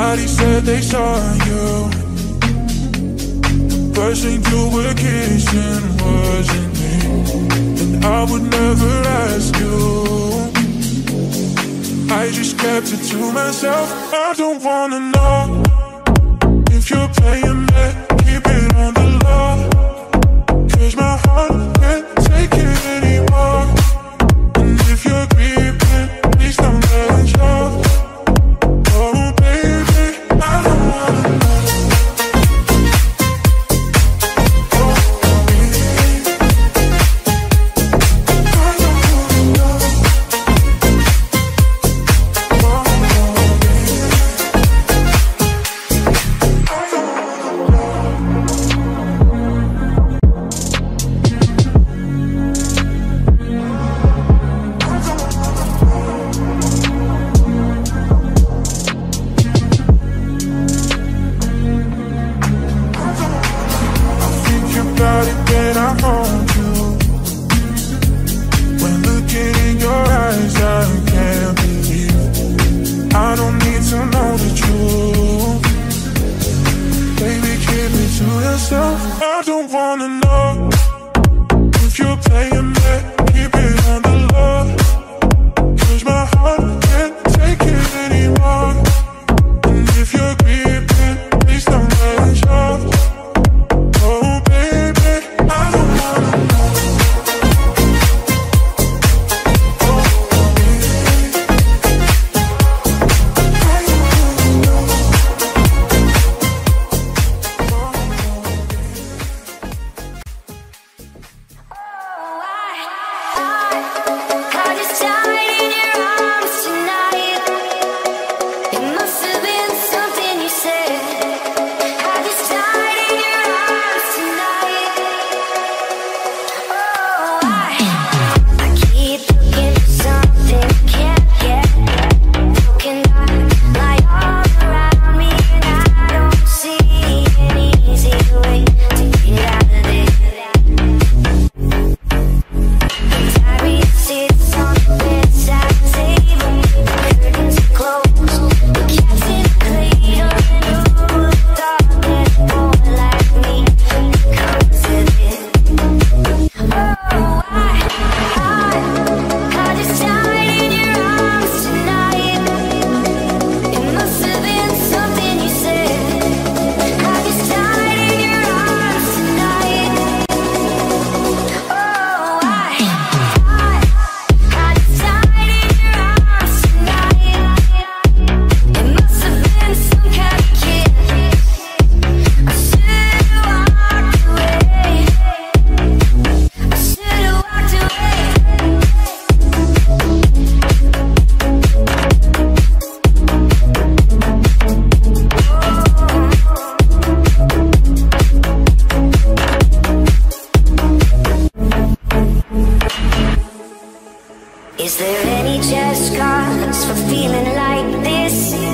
Everybody said they saw you. The person you were kissing wasn't me, and I would never ask you. I just kept it to myself. I don't wanna know if you're playing me, keep it on the low, 'cause my heart can't take it anymore. And if you're creeping, please don't let it show. Oh baby, I don't wanna know. I don't wanna know if you're playing me, keep it on the low, 'cause my heart can't take it anymore. And if you're creeping, please don't let it show. Oh baby, I don't wanna know. Is there any just cause for feeling like this?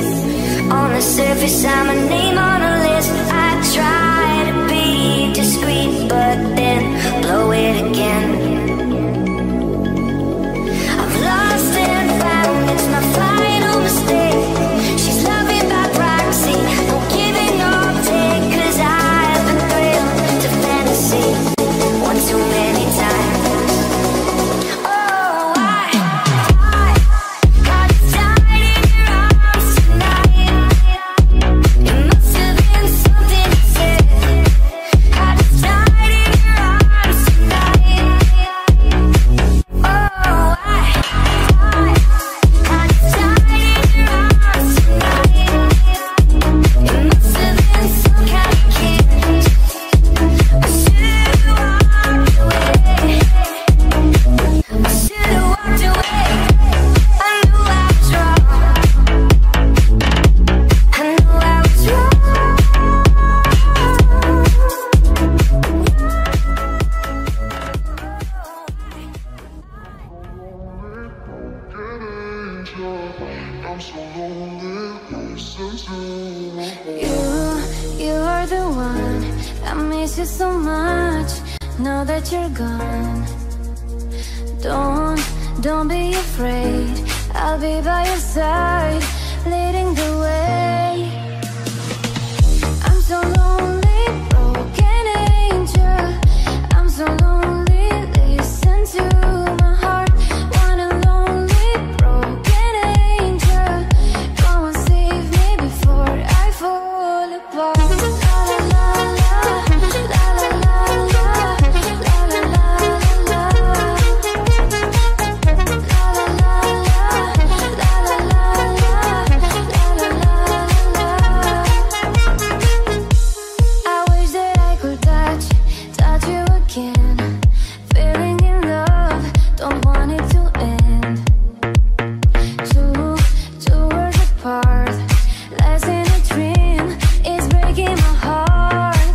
On the surface, I'm a name on a list. I try to be discreet, but then blow it again. I've lost and found, it's my final mistake. She's loving by proxy, no giving, no take, 'cause I've been thrilled to fantasy one too many times. I'm so lonely, listen to me. You're the one. I miss you so much now that you're gone. Don't be afraid, I'll be by your side, leading the way. so lonely, broken angel. I'm so lonely, listen to my heart. One and lonely, broken angel. Go and save me before I fall apart. La la la la, la la la la, la la la la. La la la la, la la la la, la la la la. I wish that I could touch you again. Feeling in love, don't want it to end. Two worlds apart, less in a dream, it's breaking my heart.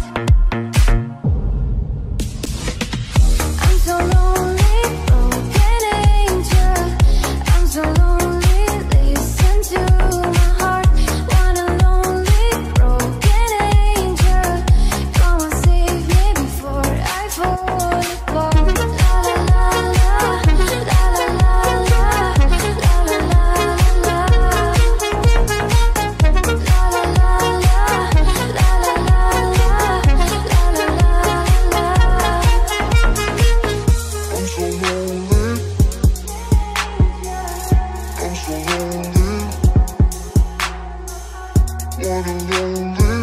I'm so lonely, broken angel. I'm so lonely, listen to my heart. One and lonely, broken angel. Go and save me before I fall apart. La la la la, la la la la, la la la la. La la la la, la la la la, la la la la. I'm so lonely. I'm so lonely. One and lonely.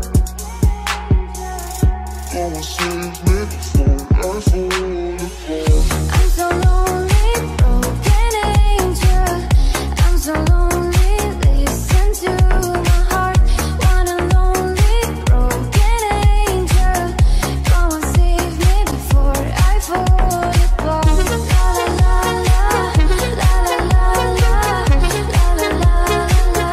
Come and save me before I fall apart. I'm so lonely, broken angel. I'm so lonely, listen to my heart. One and lonely, broken angel. Go and save me before I fall apart. La la la la, la la la la, la la la la.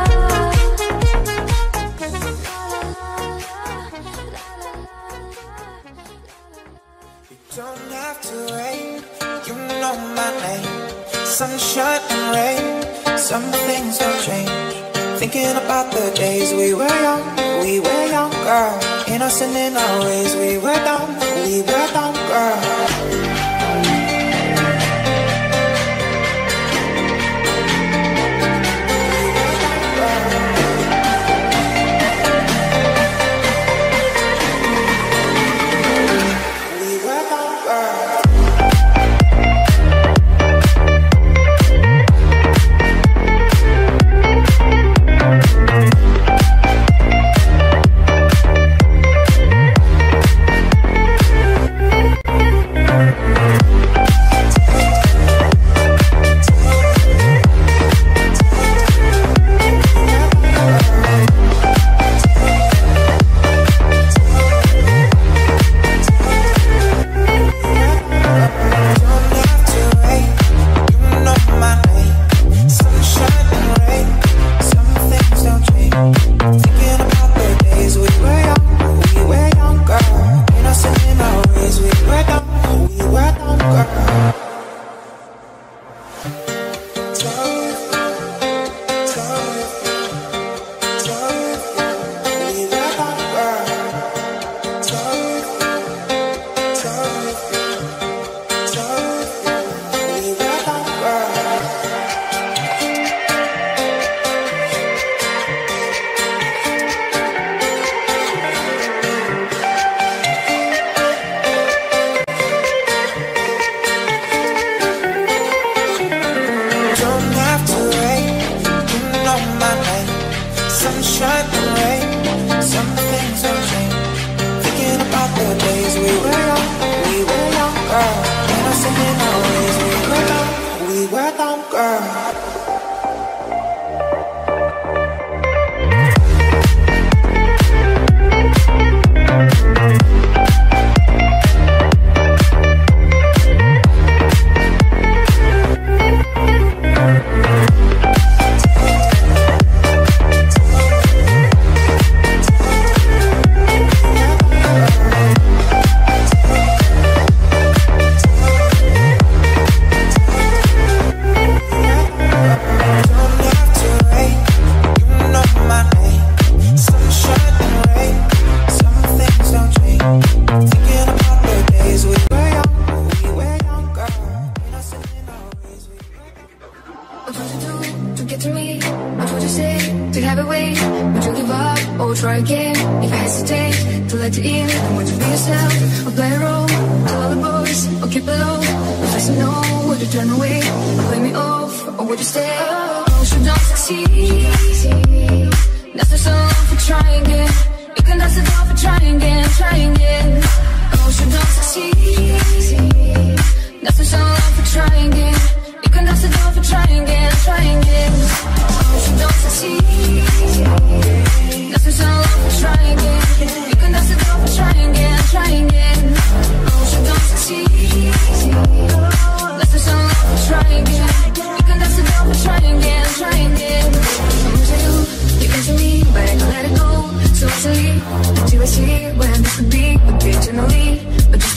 Don't have to wait, you know my name. Sunshine and rain, some things don't change. Thinking about the days we were younger, innocent in our ways. We were dumb, girl. We were dumb, girl. I'll play a role, tell all the boys, I'll keep it low. If I say no, would you turn away, play me off, or would you stay? Oh, you don't succeed. That's just so long for trying again. You can dance it off for trying again, trying again. Oh, you don't succeed. That's just so long for trying again. You can dance it off for trying again, trying again. Oh, you don't succeed. That's just so long for trying again. You can dance it off for trying again, trying again. Oh, you don't succeed. That's just so long for trying again. You can dance it off for trying again, trying again. I'm to you, you can to me, but I can't let it go. So easily, until I see when this could be, but eternally. But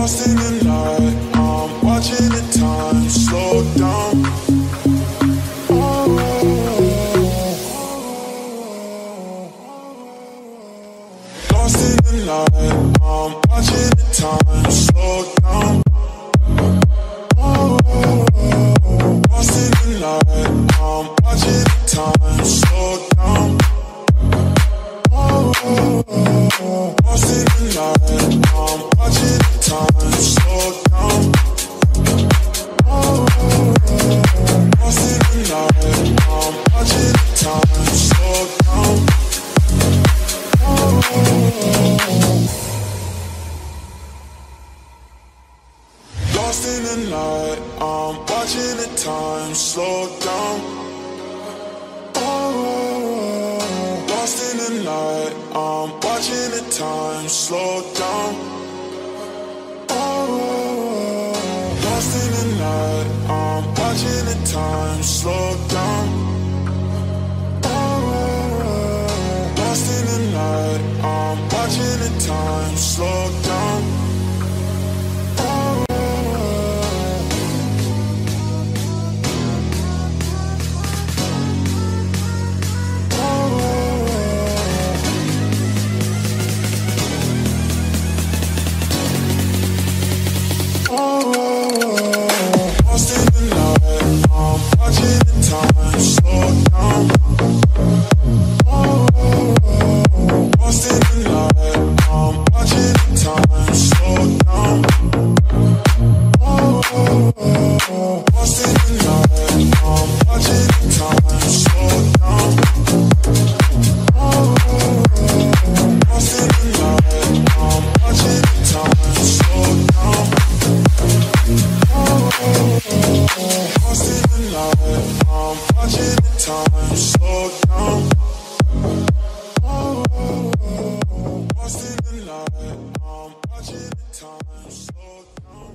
Lost in the night, I'm watching the time slow down. Lost in the night, I'm watching the time slow down. Lost in the night, I'm watching the time slow down. Lost in the night, I'm watching the time slow down. Lost in the night, I'm watching the time slow down. Lost in the night, I'm watching the time slow down. Lost in the night, I'm watching the time slow down. Lost in the night, I'm watching the time slow down. Lost in the night, I'm watching the time slow down. Lost in the night, I'm watching the time slow down. Lost in the night, I'm watching the time slow down. Lost in the night, I'm watching the time slow down. Lost in the night, I'm watching the time slow down. Lost in the night, I'm watching the time slow down. Lost in the night, I'm watching the time slow down.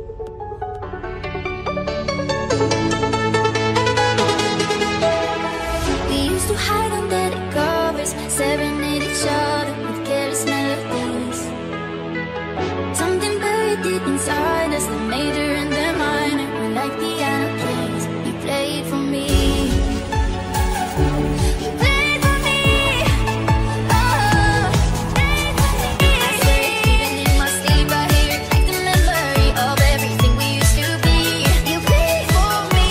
We used to hide under the covers, serenade each other with careless melodies. Something buried deep inside us, the major and the minor, were like piano plays. You played for me. You played for me. Oh, played for me. I swear, even in my sleep, I hear it like the memory of everything we used to be. You played for me.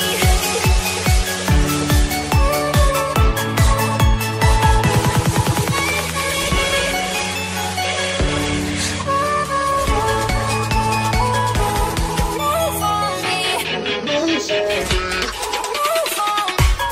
Play for me.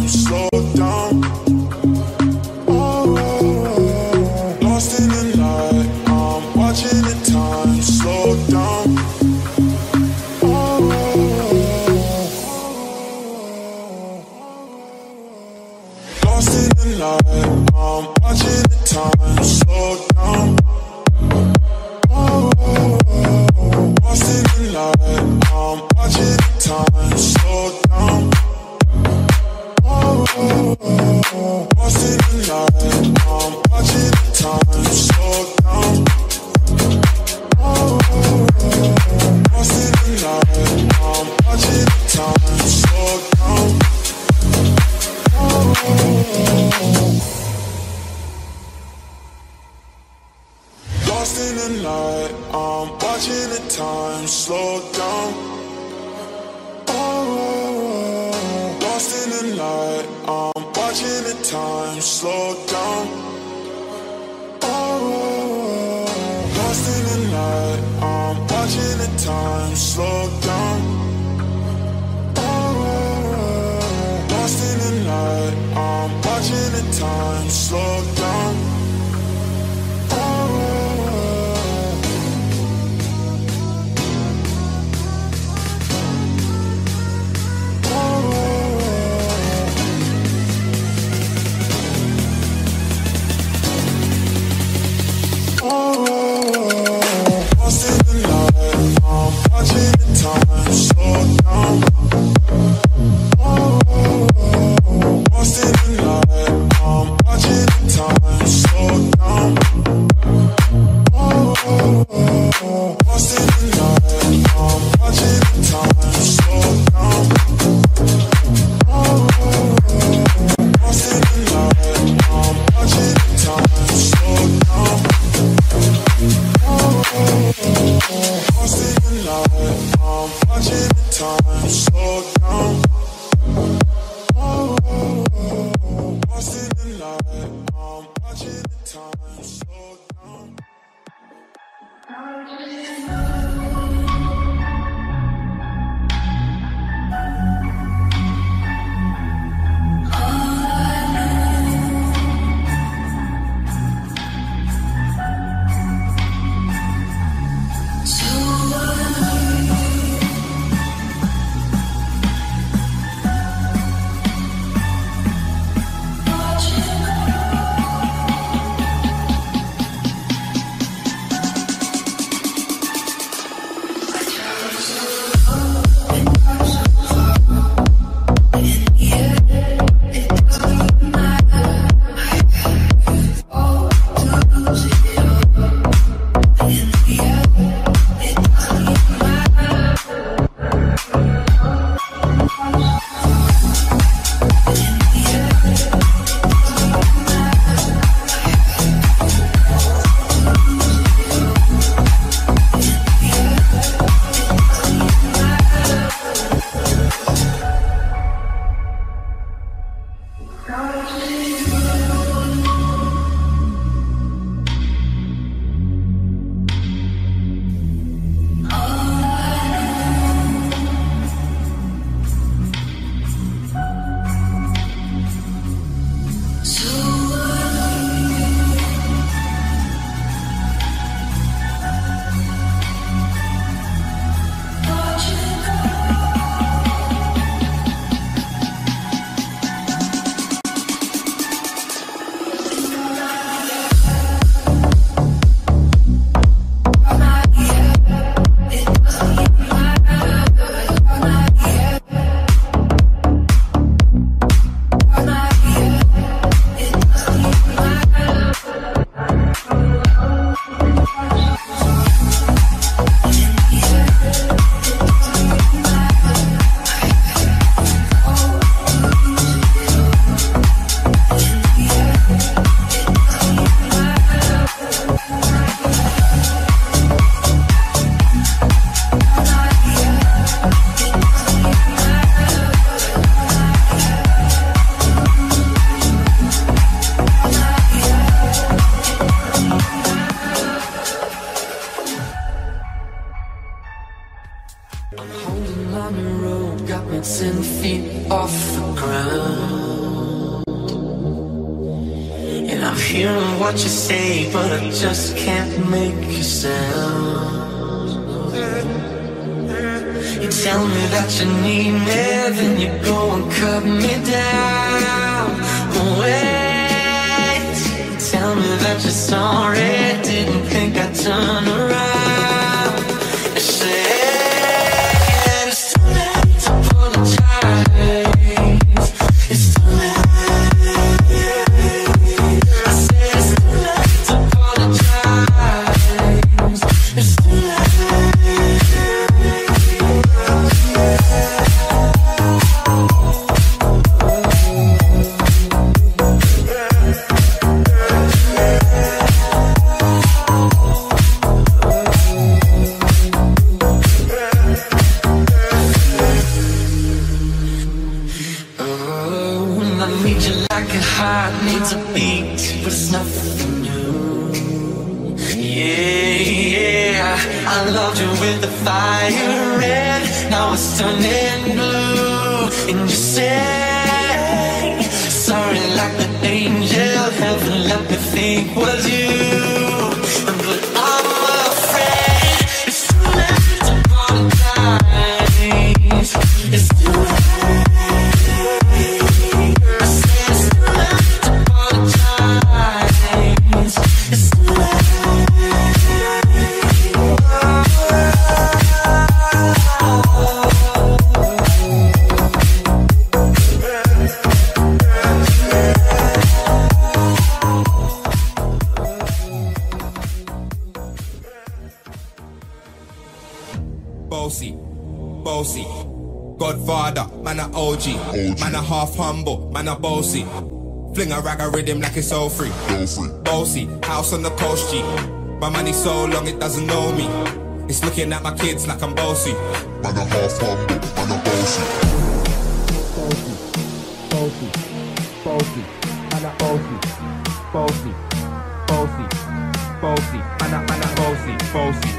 slow down. Lost in the night, I'm watching the time slow down. Lost in the night, I'm watching the time slow down. Lost in the night, I'm watching the time slow down. Lost in the night, I'm watching the time slow down. Lost in the night, I'm watching the time slow down. Lost in the night, I'm watching the time slow down. Lost in the night, I'm watching the time slow down. Lost in the night, I'm watching the time slow down. Lost in the night, I'm watching the time slow down. Lost in the night, I'm watching the time slow down. Lost in the night, I'm watching the time. hearing what you say, but I just can't make a sound. You tell me that you need me, then you go and cut me down. Wait, tell me that you're sorry, didn't think I'd turn around. You say it's too late to apologize. It's too late. I said it's too late to apologize. It's too late. Needs a beat, but it's nothing new. Yeah, I loved you with the fire red, now it's turning blue. And you say sorry like the angel, heaven let me think was you. But I'm afraid it's too late to apologize. It's too late. Bossy, Godfather, man a OG, man a half humble, man a bossy. Fling a rag a rhythm like it's all free. Bossy, house on the coast G. My money so long it doesn't know me. It's looking at my kids like I'm bossy. Man a half humble, man a bossy. Bossy, man a bossy. Bossy, man a bossy. Bossy.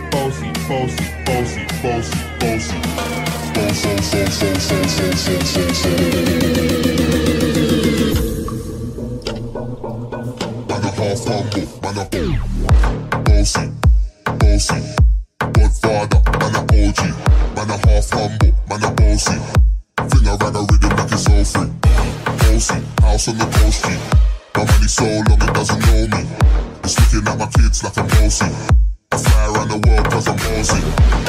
Man a half humble, man a bossy. Godfather, man a OG, man a half humble, man a bossy. Fling a rag a rhythm like it's all free. Bossy, house on the coast G. My money so long it doesn't know me. It's looking at my kids like I'm bossy. I fly around the world cause I'm bossy.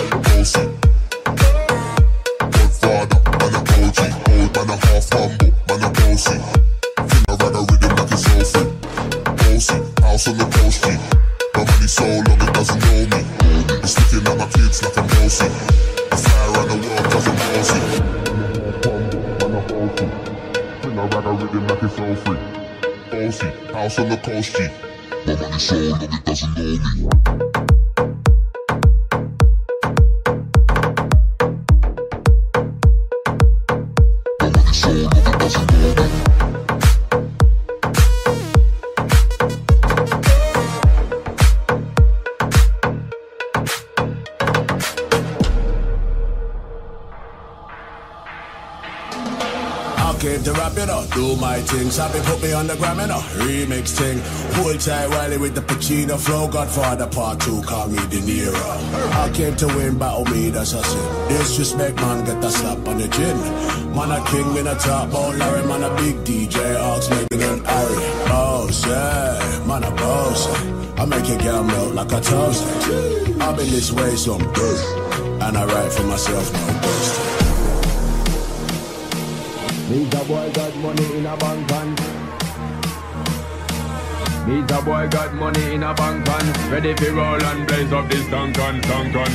Godfather, man a OG, man a half humble, man a bossy. Fling a rag a rhythm like it's all free. Bossy, house on the coast G. My money so long it doesn't know me. It's looking at my kids like I'm bossy. I fly around the world cause I'm bossy. Man a bossy, fling a rag a rhythm like it's all free. Bossy, house on the coast G. My money so long it doesn't know me. Came to rap, you know, do my thing. Sabi put me on the gram, you know, remix thing. Hold tight Wiley with the Pacino flow. Godfather part 2, call me De Niro. I came to win, battle me, that's a sin. Disrespect, man, get a slap on the chin. Man a king, in a top bone, Larry, man a big DJ. Ox, Megan and Harry. Boss, yeah, man a boss. I make your girl melt like a toast. I've been this way some dirt, and I write for myself, no ghost. Me's a boy got money in a bank and Me's a boy got money in a bank and ready to roll and blaze up this tank and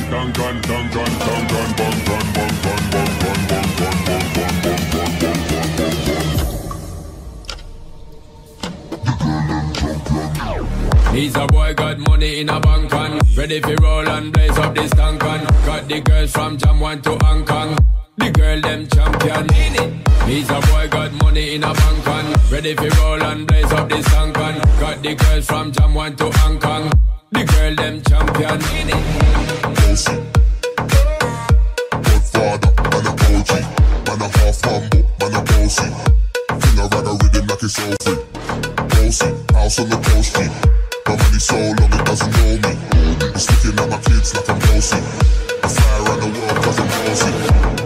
He's a boy got money in a bank and ready to roll and blaze up this tank and got the girls from Jam 1 to Hong Kong. The girl them champion. He's a boy got money in a bank and ready to roll and blaze up this tank and got the girls from Jam 1 to Hong Kong. The girl them champion. Bossy, Godfather, man a OG, man a half humble, man a bossy. Fling a rag a rhythm like it's all free. Bossy, house on the coast G. My money so long it doesn't know me. It's looking at my kids like I'm bossy. I fly around the world cause I'm bossy.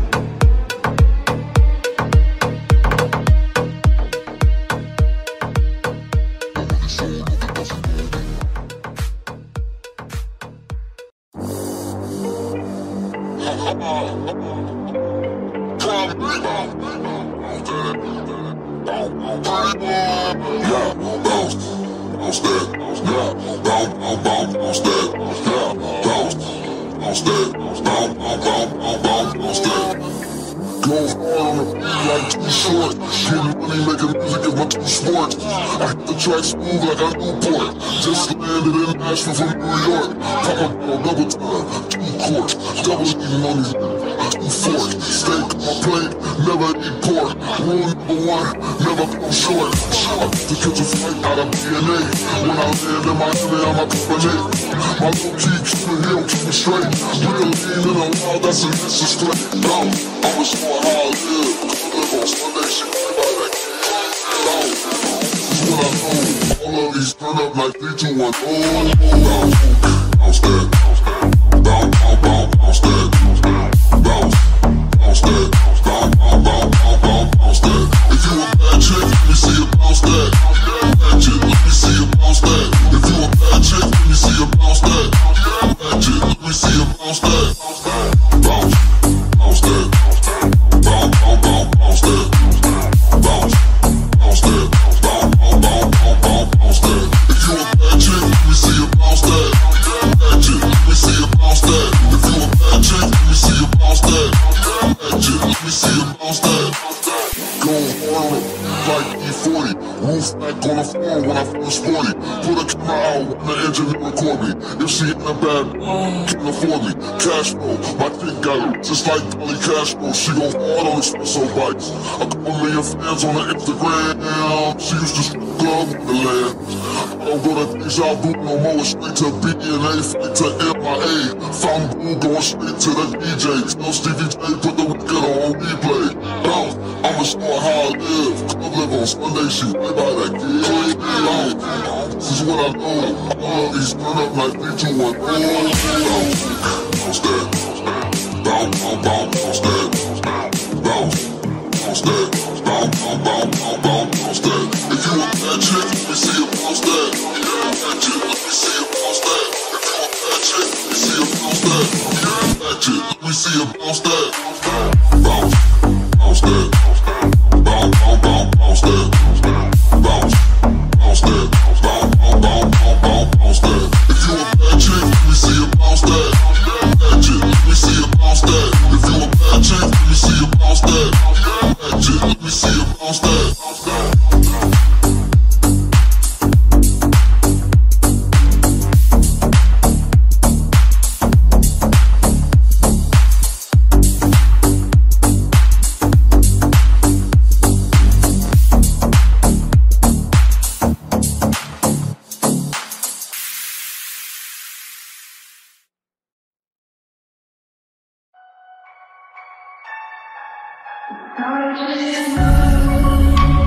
Track smooth like a Newport. Just landed in Nashville from New York. Pop up on double time, 2 courts. Double eating on these 2 forks. Steak on my plate, never eat pork. Rule number 1, never come short. I get to catch a flight out of DNA. When I land in Miami, I'm a company. My little key keep it here, keep it straight. We can lean in a while, that's a straight. No, I'm a smart how I live. Live on Sunday, shit, everybody. What I know, all of these turn up like 3, 2, 1, bounce that, bounce, bounce that, bounce, bounce that, bounce that. If you a bad chick, let me see you bounce that. Bad chick, let me see you bounce that. If you a bad chick, let me see you bounce that. Bad chick, let me see you bounce that. Bounce, bounce that, bounce, bounce that, bounce, bounce that. Bounce that. If you a bad chick, let me see you bounce that. Bad chick, let me see you bounce that. If you a bad chick, let me see you bounce that. Bad chick, let me see you bounce that. Go hard like E40. Roof back on the phone when I first 40. Put a camera out when the engineer record me. If she ain't a bad, can't afford me. Cash flow, my chick got it just like Dolly Cashflow. She go hard on espresso bites. A couple million fans on her Instagram. She used to strip club with the land. I don't go to Deja Vu no more. Straight to B&A, straight to MIA. Found Boo going straight to the DJ. Tell Stevie J put the record on replay. Bounce, I'ma show how I live. Club live on Sunday, she right by that kid. Bounce, this is what I know. All of these turn up like 3, 2, 1, bounce that. Bounce, bounce that. Bounce, bounce that. Bounce that. If you a bad chick, let me see you bounce that. Bad chick, let me see you bounce that. If you a bad chick, let me see you bounce that. Bad chick, let me see you bounce that. Bounce, bounce that. Bounce that. Bounce, bounce that. Bounce that. If you a bad chick, let me see you bounce that. Bad chick, let me see you bounce that. If you a bad chick, let me see you bounce that. Bad chick, let me see you bounce that. Now I just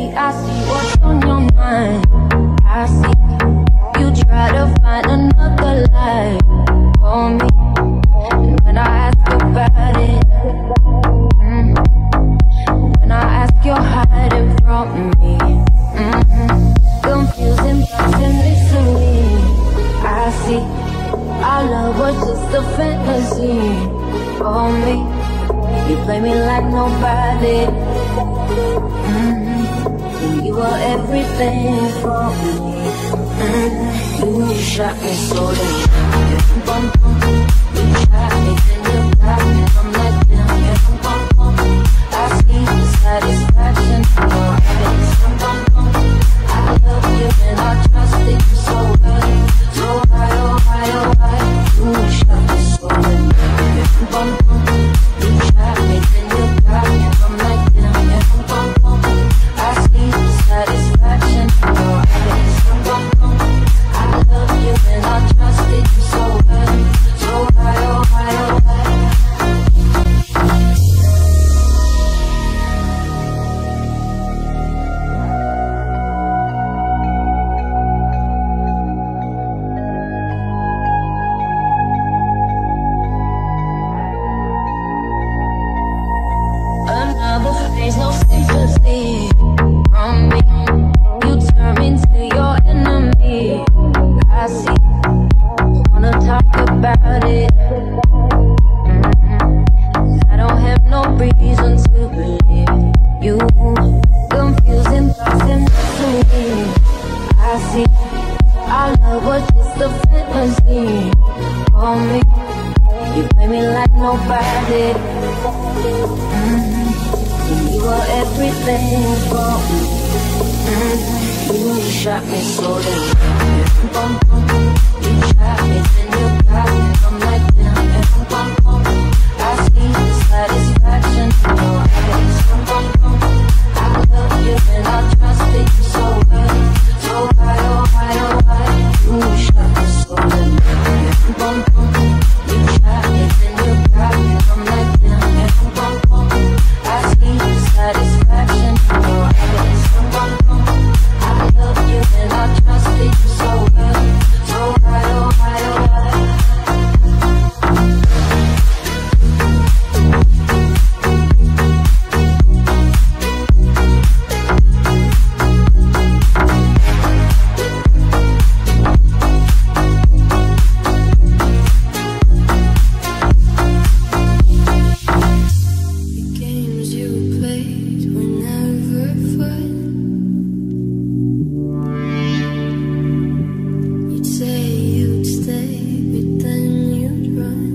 I see what's on your mind. I see you try to find another life for me. And when I ask about it, when I ask, you're hiding from me. Confusing thoughts and listening. I see our love was just a fantasy for me. You play me like nobody. And you are everything for me. You shot me so damn. You shot me, then you got me. I'm like damn. I see the satisfaction in your eyes. I love you and I trust you so well. So why, oh why, oh why? You shot me so damn. You shot me, then you got me. I'm like damn. I see the satisfaction in your eyes. I love you and I trust you so well. So why, oh why, oh why? Another phase, no sympathy from me. You turn me into your enemy. I see, wanna talk about it. I don't have no reason to believe you. Confusing thoughts and mystery. I see, our love was just a fantasy for me. You play me like nobody. You are everything for me. You shot me so damn. You shot me, then you got me. I'm like damn. I see the satisfaction in your eyes. I love you and I trust you so well. So why, oh why, oh why? You shot me so damn. You shot me, then you got me. I'm like damn. I see the satisfaction in your eyes. I love you and I trust you so well. So why, oh why, oh why? The games you played were never fun. You'd say you'd stay, but then you'd run.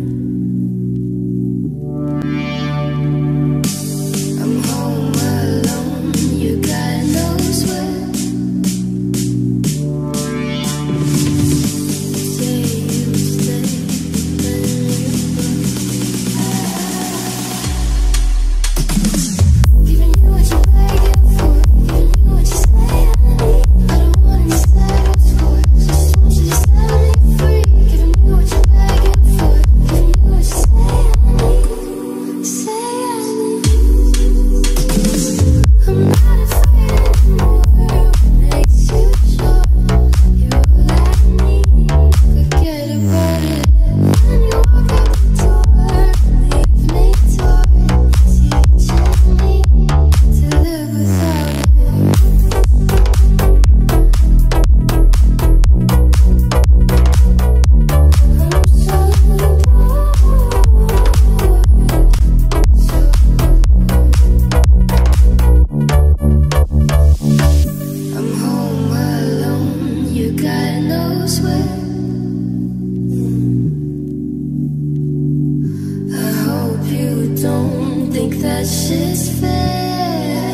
I'm home alone, you God knows when. You'd say you'd stay, but then you'd run. Giving you what you're begging for, giving you what you say I need. I don't want any settles for, just want you to set me free. Giving you what you're begging for, giving you what you say I need. Say I need. I'm not afraid anymore. What makes you sure you're all I need? Forget about it. When you walk out the door, leave me torn. Teaching me to live without it. I'm so I'm home alone, you God knows where. I hope you don't think that shit's fair.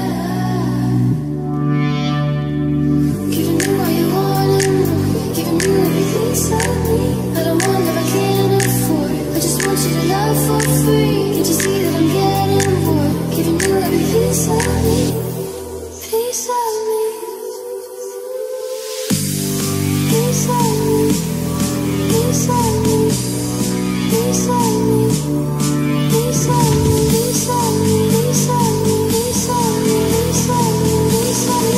Giving you all you want and more, giving you everything inside me. I don't want what I can't afford, I just want you to love for free. Can't you see that I'm getting bored? Giving you every piece of me, piece of me, piece of me, piece of me, piece of me, piece of me, piece of me, piece of me, piece of me, piece of me, piece of me.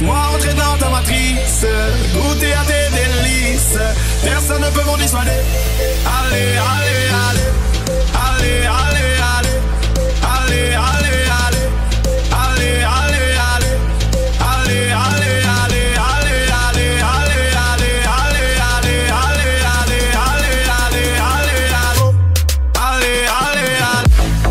Laisse-moi entrer dans ta matrice, goûter à tes délices. Personne ne peut m'en dissuader. Allez, allez, allez. Allez, allez, allez. Allez, allez, allez. Allez, allez, allez. Allez, allez, allez. Allez, allez, allez. Allez, allez, allez. Allez, allez, allez. Allez, allez, allez. Allez, allez, allez.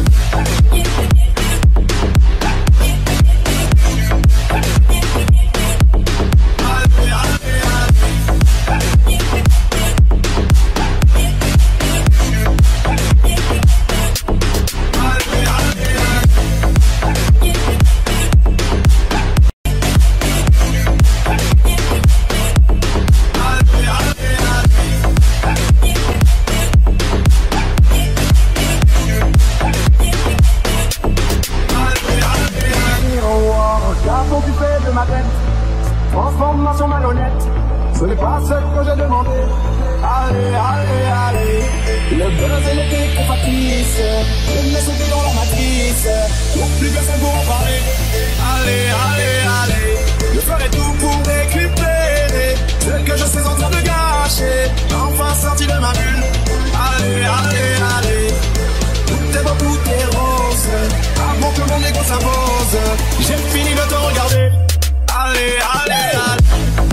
Garçon, tu fais de ma tête transformation malhonnête. Ce n'est pas ce que j'ai demandé. Allez, allez, allez. Le buzz et l'été qu'on factice. Je me sauter dans la matrice. Plus personne pour en parler. Allez, allez, allez. Je ferai tout pour récupérer ce que je suis en train de gâcher. Enfin sorti de ma bulle. Allez, allez, allez. Tout est beau, tout est rose. Avant que mon égo s'impose, j'ai fini de te regarder. Allez, allez, allez.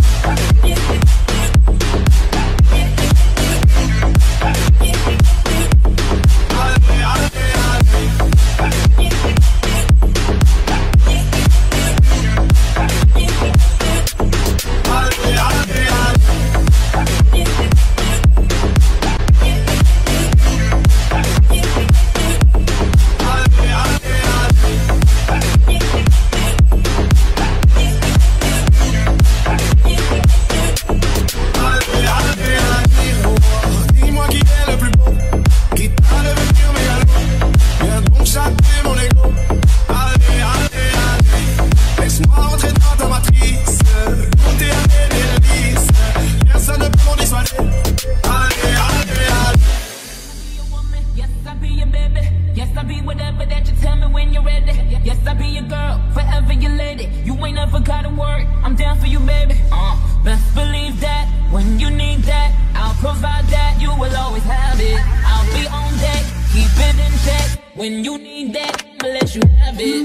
When you need that, I'ma let you have it.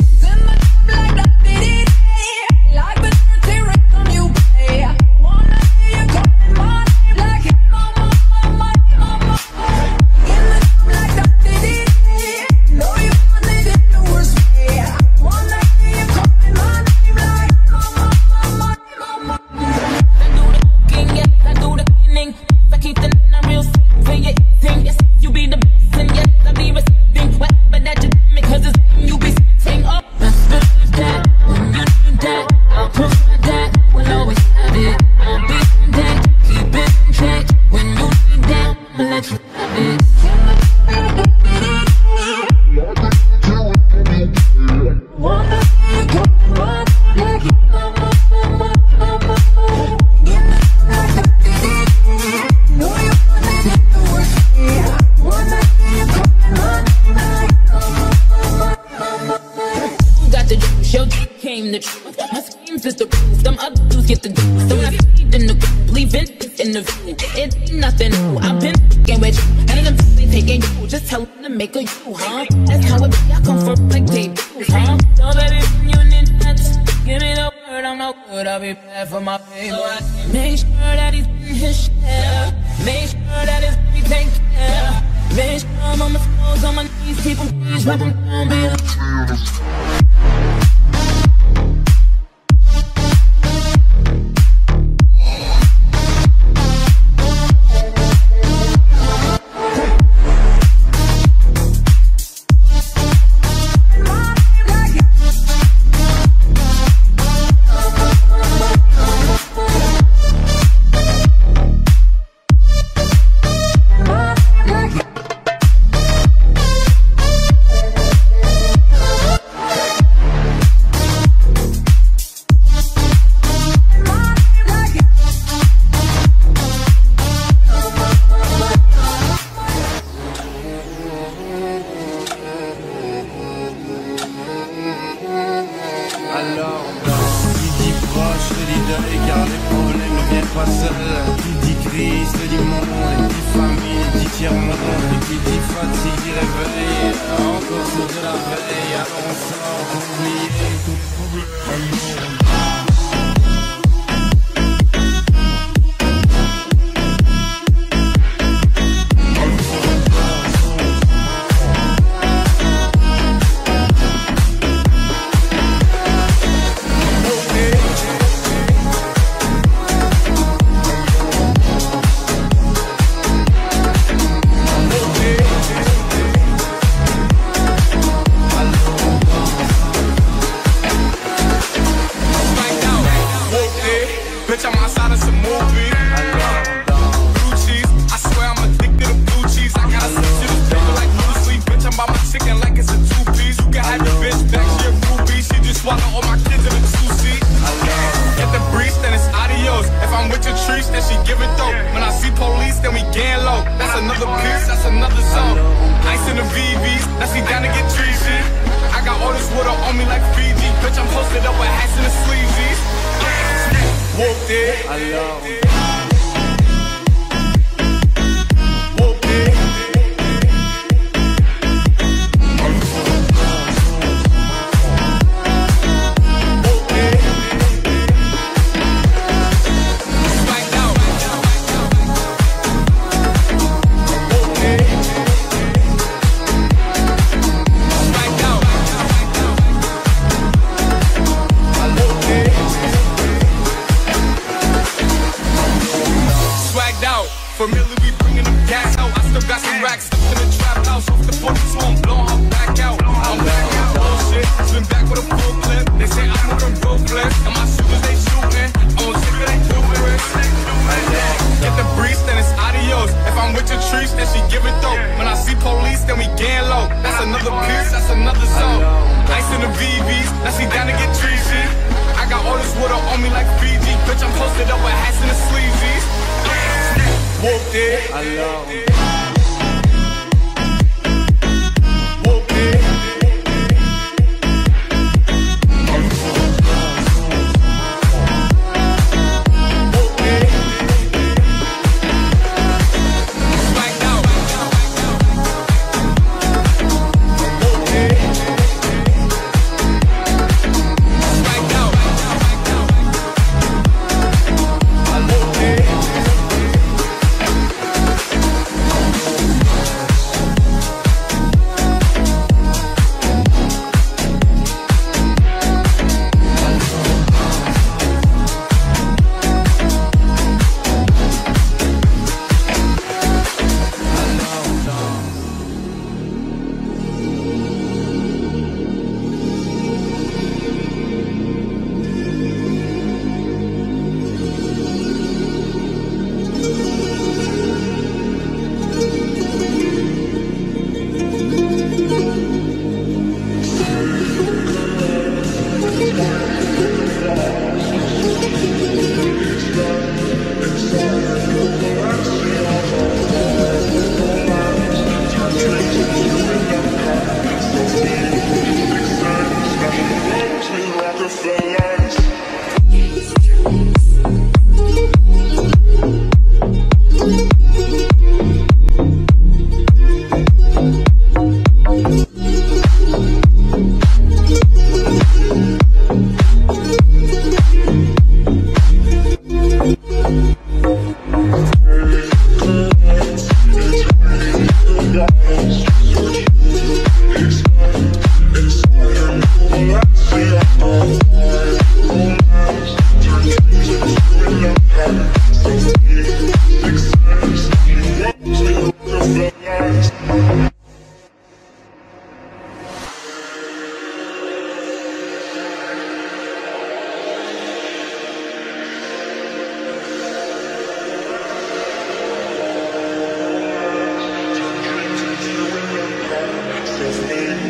Like the dirty rhythm you play. Wanna hear you calling my name like it, mama, mama, mama. In the club like that, know you want it in the worst way. Wanna hear you calling my name like mama, mama, mama. I do the cooking, yes, I do the cleaning. I keep the night real sweet for your eating. Yes, you be the best, and yes, I be receiving whatever that you do me, 'cause it's you be sitting up. Best believe that when you need that, I'll provide that. We'll always have it. I'll be in that, keep it in check. When you need that, I'ma let you have it. Wanna hear you calling my name like it, mama, mama, mama. In the club like that, know you want it in the worst way. Wanna hear you calling my name like mama, mama, mama. Got the juice, your dick came the truth. My schemes is the proof, them other dudes get the juice. So I feed in the group, leaving this in the view. It ain't nothing new, I've been f***ing with you. And them they taking you, just tell them to make a you, huh? That's how it be, I come for like tape, huh? So baby, when you need that, give me the word, I'm no good, I'll be bad for my baby. Make sure that he's in his share. Make sure that his baby take care. Make sure I'm on my toes, on my knees, keep him please, rub him down, be like. Alors, qui dit proche deuil car les problèmes ne viennent pas seuls. Qui dit crise te dit monde, dit famille, dit tiers-monde. Qui dit fatigue, dit réveil, encore sur de la veille. Alors on sort pour oublier tout problème. Bitch, I'm outside of some movie. Blue cheese, I swear I'm addicted to blue cheese. I got a six this paper like blue sleep. Bitch, I'm by my chicken like it's a two-piece. You can have your bitch back, she a groupie. She just swallow all my kids in a two-seat. Get the breeze, then it's adios. If I'm with your trees, then she give it though. When I see police, then we gang low. That's another piece, that's another zone. Ice in the VVs, let's see down to get treachy. I got all this water on me like Fiji. Bitch, I'm posted up with hats and the sleazies. Whooped it. I love it. Whooped it. Whooped it. Spiked out. Whooped it. Spiked out. Whooped it. Swagged out, familiar, we bringing them gas out. I still got some racks stuck in the trap house. Off the 42, I'm blowing her back out. I'm back out, bullshit. Swim back with a full clip. They say I'm moving ruthless, and my shooters they shooting. I'm on sick of they doofus. Get the breeze, then it's adios. If I'm with your trees, then she give it though. When I see police, then we gang low. That's another piece, that's another zone. Ice in the VVs, let's see down to get treachy. I got all this water on me like Fiji. Bitch, I'm posted up with hats and the sleazies. Whooped it. I love it. Whooped it. Whooped it. Spiked out. Whooped it. Spiked out. Whooped it.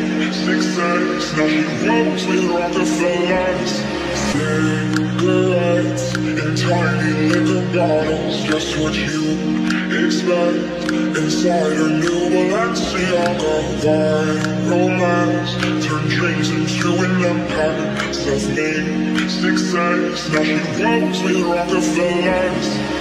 Now we walk with Rockefellers. Think nights in tiny liquor bottles, just what you expect inside a new Balenciaga vibe. Romance turn dreams into an empire, self-made success. Now she rolls with Rockefellers.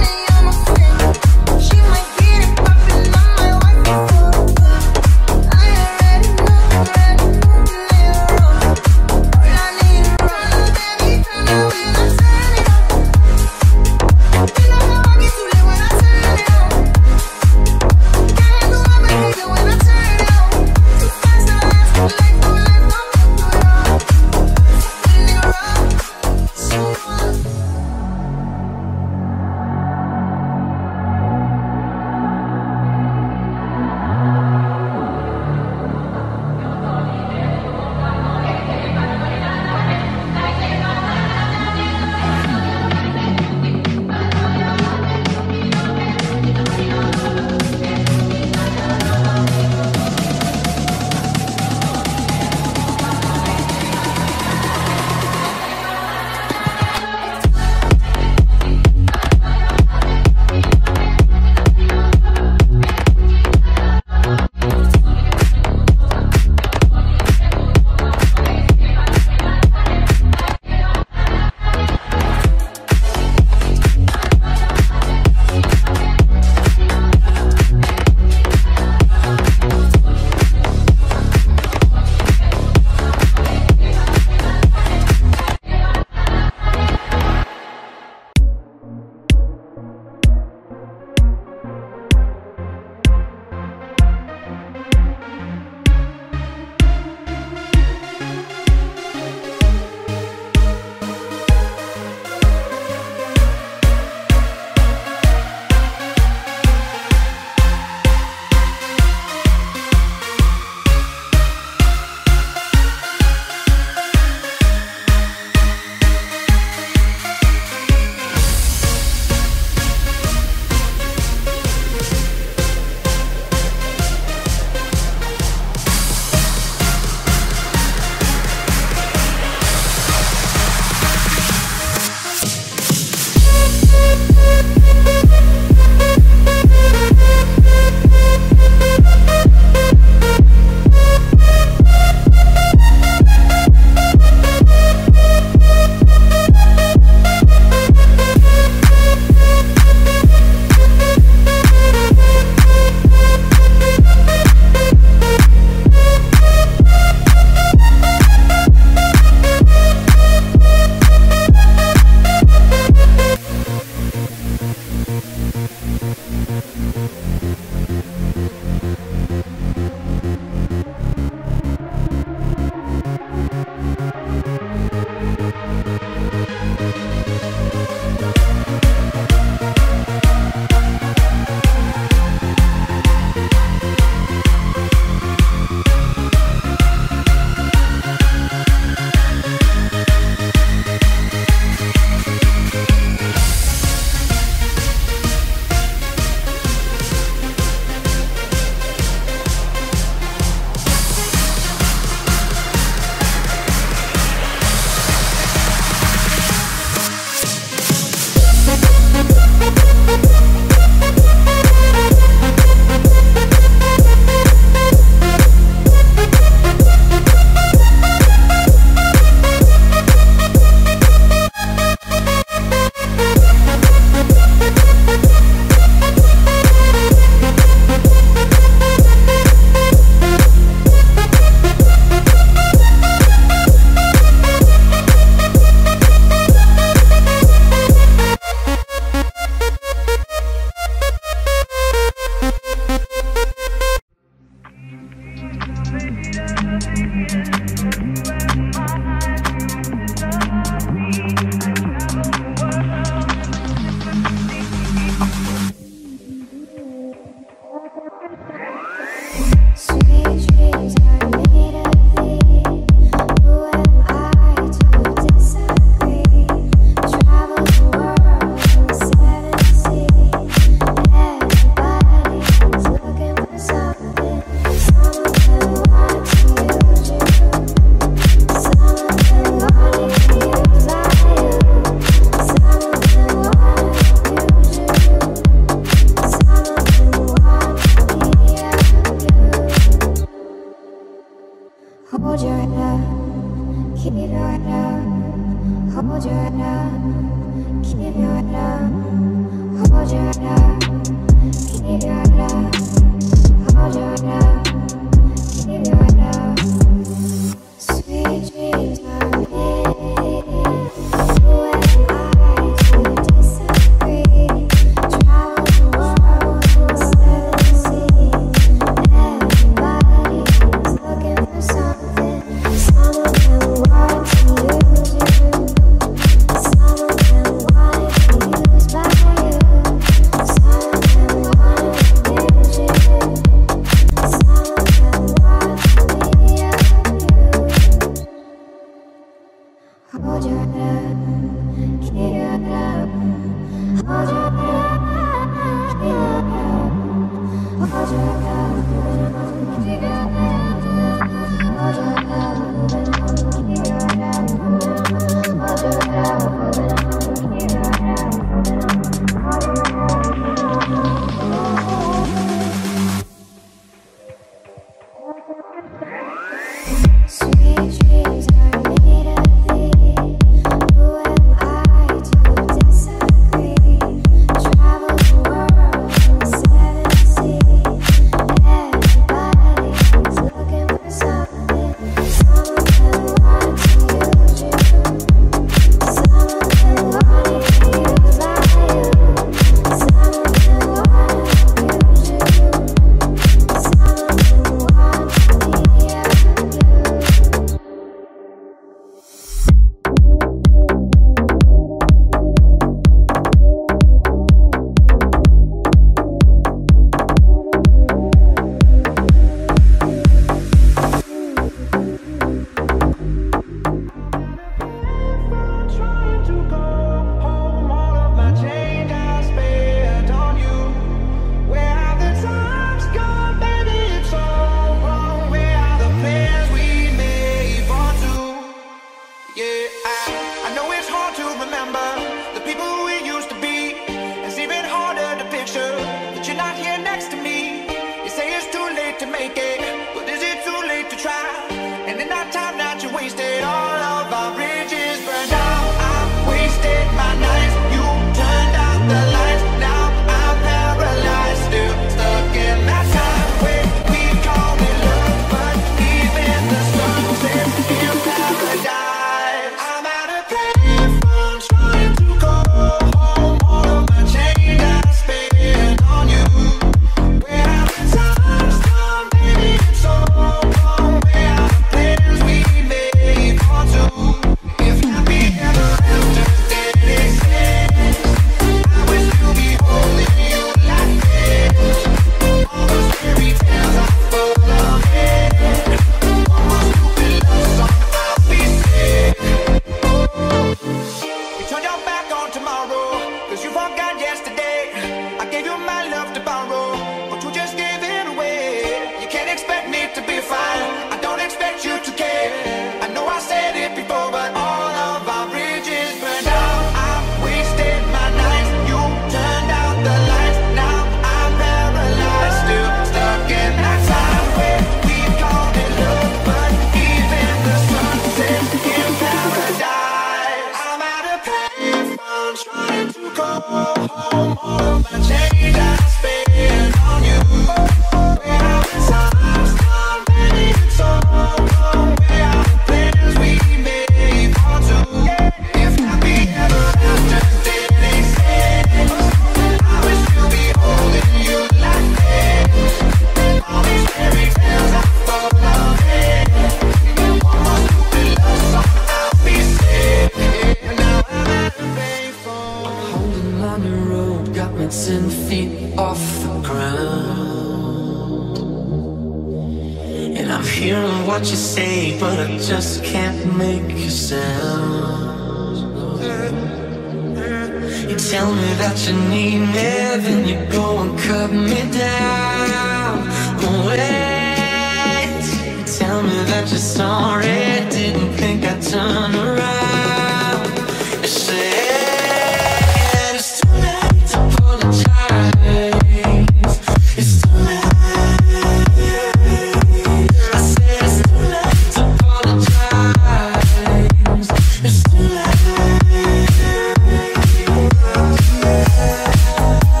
It's too late.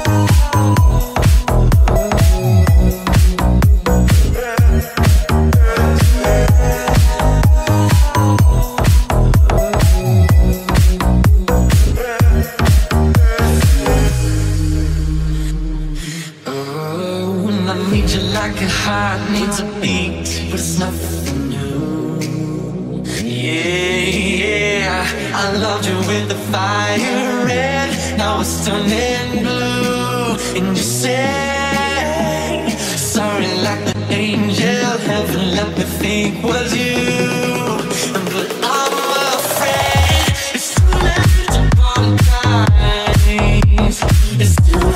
like a heart needs a beat, but it's nothing new. Yeah, I loved you with the fire red, now it's turning blue. And you say sorry like the angel, heaven let me think was you. But I'm afraid it's too late to apologize. It's too late.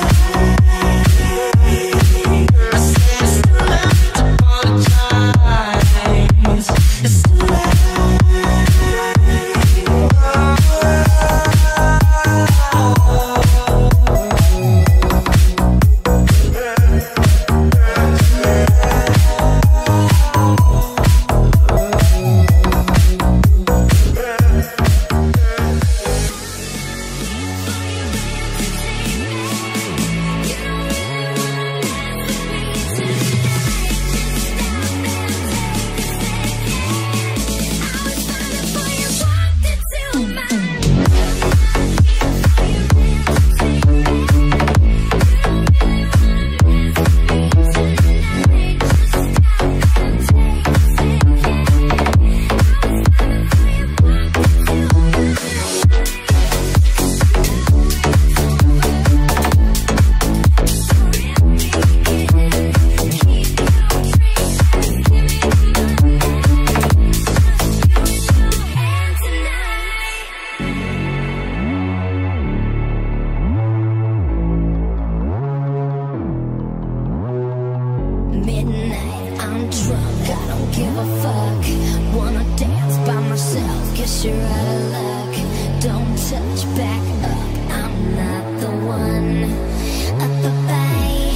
Midnight, I'm drunk, I don't give a fuck. Wanna dance by myself, guess you're out of luck. Don't touch back up, I'm not the one at the bay.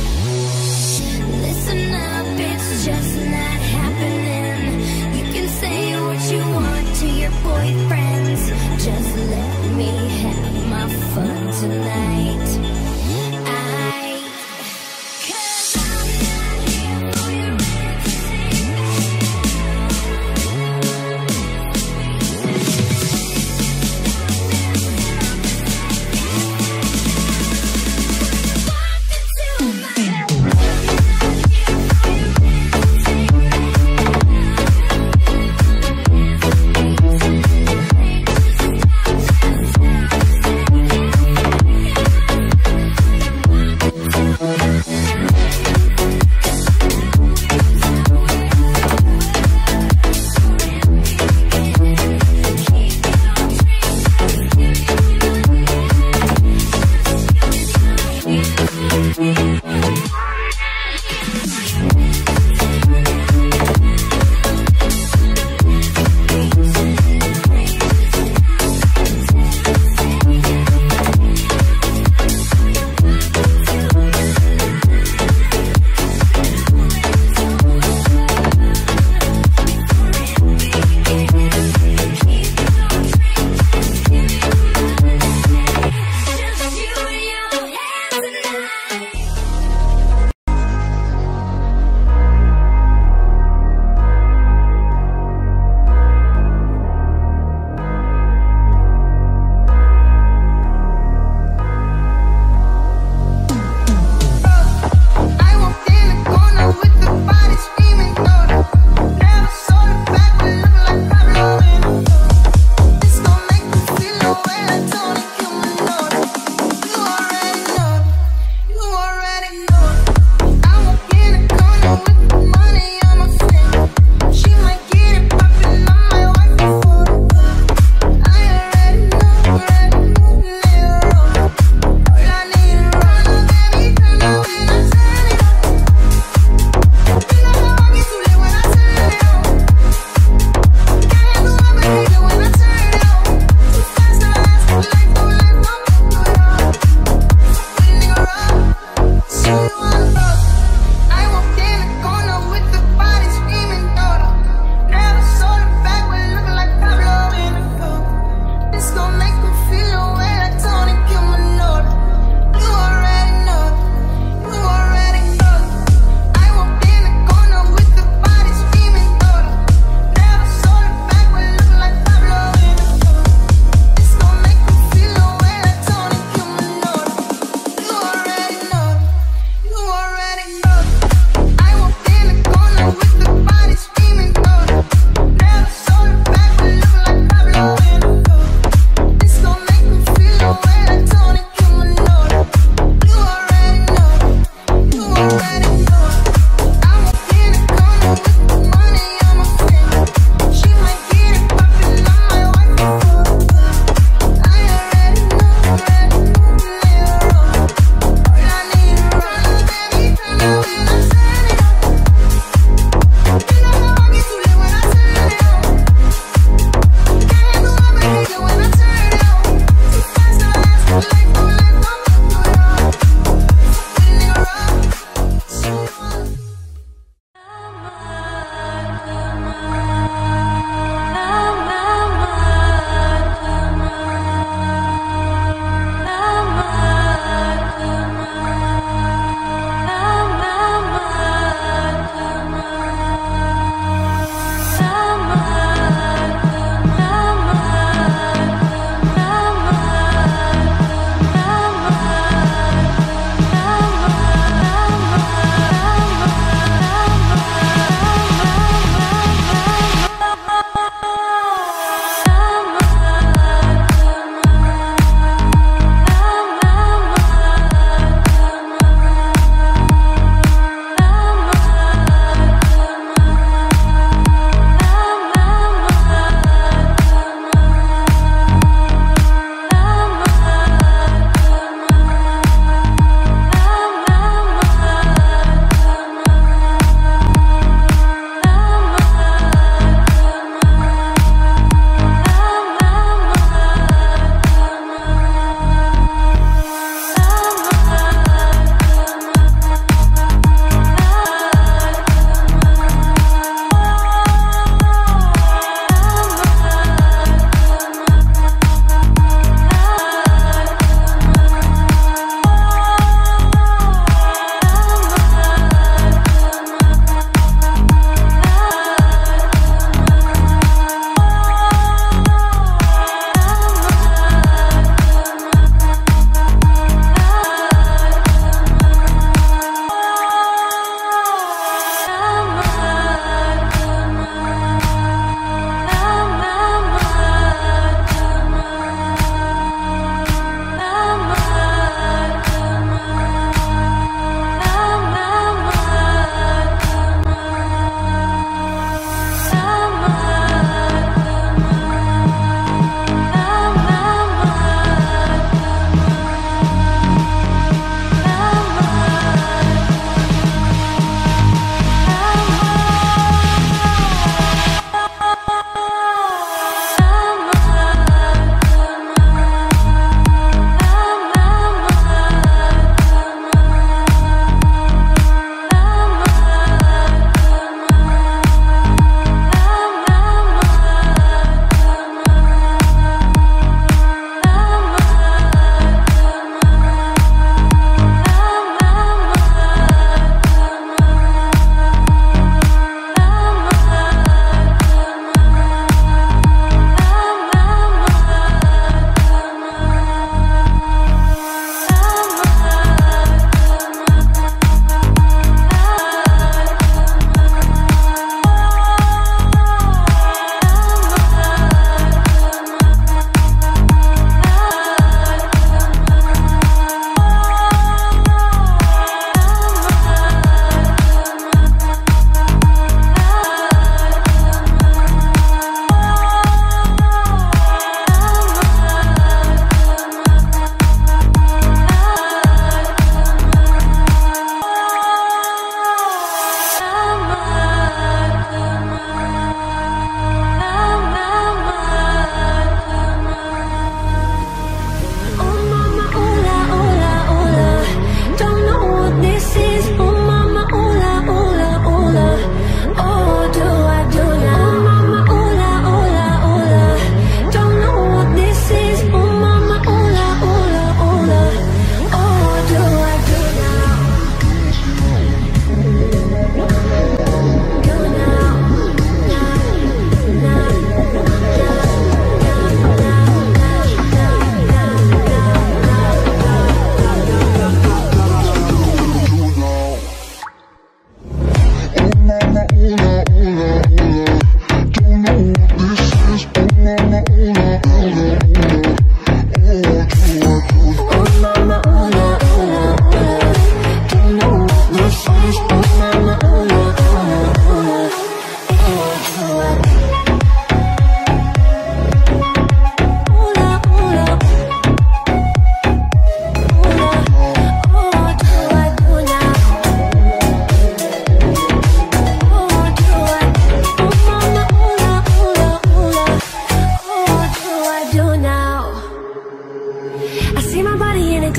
Listen up, it's just not happening. You can say what you want to your boyfriends, just let me have my fun tonight.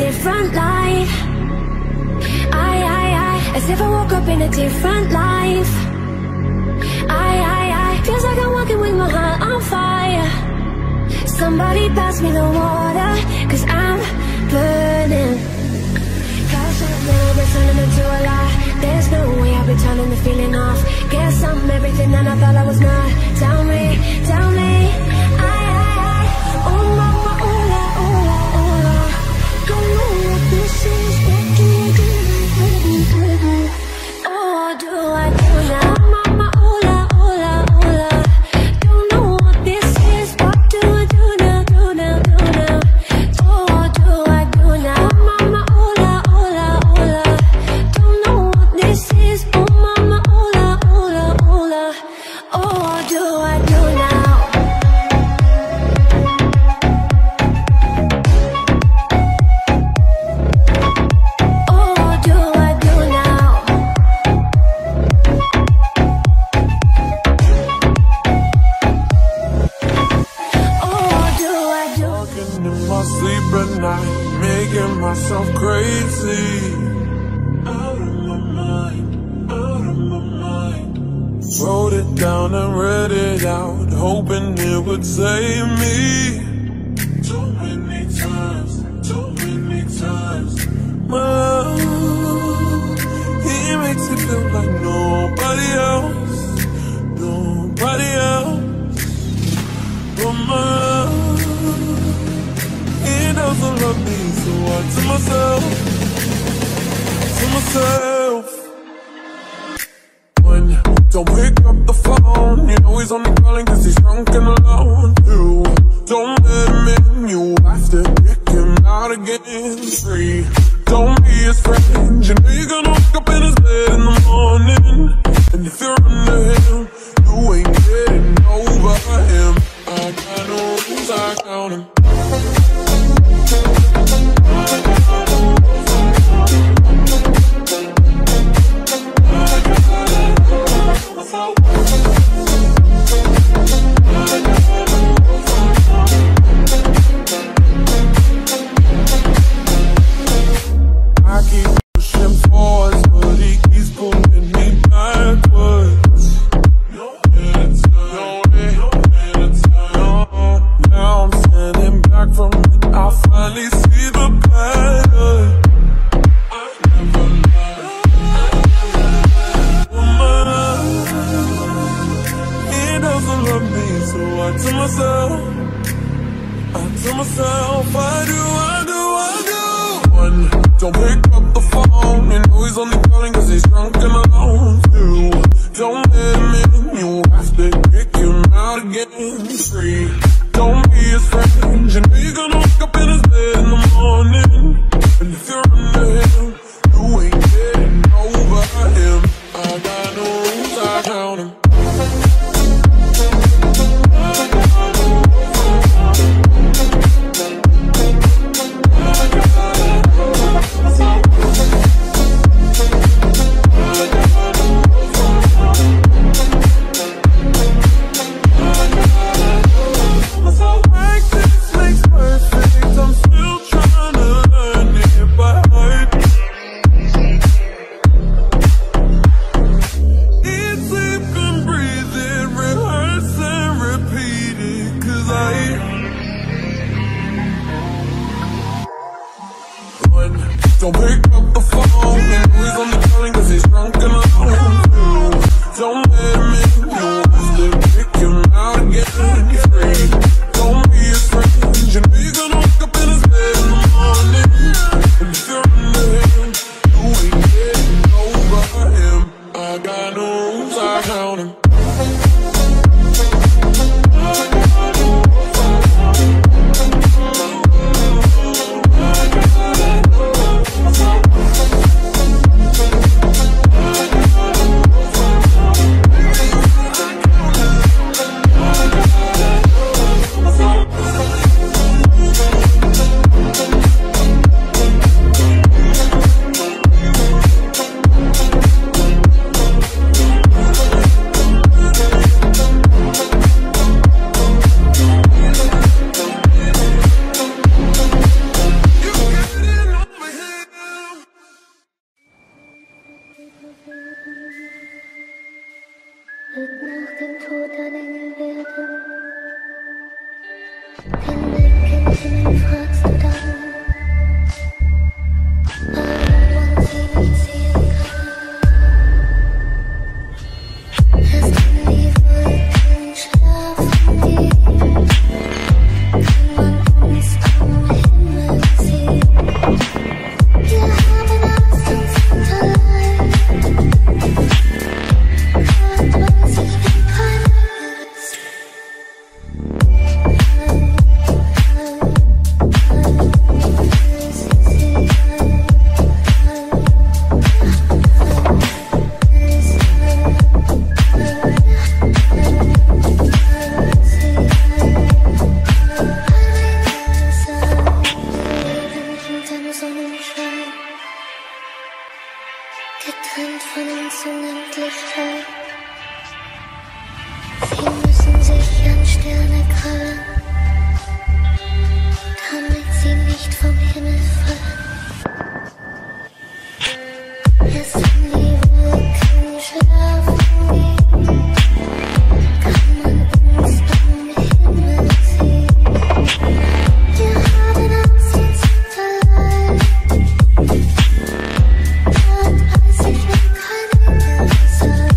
different light. As if I woke up in a different life. Feels like I'm walking with my heart on fire. Somebody pass me the water, cause I'm burning. Cause I've never been turning into a lie. There's no way I'll be turning the feeling off. Guess I'm everything that I thought I was not. Tell me, tell me. Oh mama, oh la, oh la, oh la. Don't know what this is. What do I do? Oh, do I do now? Mama, oh la, oh la, oh la. Don't know what this is. What do I do now? Do now, do now. Oh, do I do now? Mama, oh la, oh la, oh la. Don't know what this is. Oh mama, oh la, oh la, oh la. Oh, do I do now? Sleep at night, making myself crazy. Out of my mind, out of my mind. Wrote it down and read it out, hoping it would save me. Too many times, too many times. My love, he makes it feel like nobody else, nobody else. But my love, he doesn't love me, so I to myself, one, don't pick up the phone. You know he's only calling cause he's drunk and alone. Two, don't let him in, you have to kick him out again. Three, don't be his friend. You know you're gonna wake up in his bed in the morning. And if you're under him, you ain't getting over him. I got no rules, I count him. I keep pushing forwards, but he keeps pulling me backwards. Now I'm standing back from it. I finally see the pattern. I never lied. He doesn't love me, so I to myself, I do. One, don't pick up the phone. You know he's only calling cause he's drunk and alone. Two, don't let him in, you have to kick him out again. Three, don't be his friend. You know you're gonna wake up in his bed in the morning. And if you're under him, you ain't getting over him. I got no rules, I count him. Practice makes perfect. I'm still trying to learn it by heart. Eat, sleep, and breathe it, rehearse and repeat it. Cause one, don't pick up the phone. You know he's only calling cause he's drunk and alone. Two, don't let him in, you have to kick him out again. Three, don't be his friend. You know you're gonna wake up in his bed in the morning. And if you're under him, you ain't getting over him. I got no rules, I count him. Sonnenschein, getrennt von uns Unendlichkeit. Sie müssen sich an Sterne krallen, damit sie nicht vom Himmel fallen. Erst wenn die Wolken schlafen gehen, kann man uns am Himmel sehen. Wir haben Angst, jetzt allein. Dort weiß ich, will kein Himmel sein.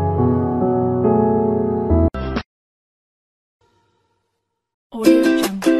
Audio Jungle.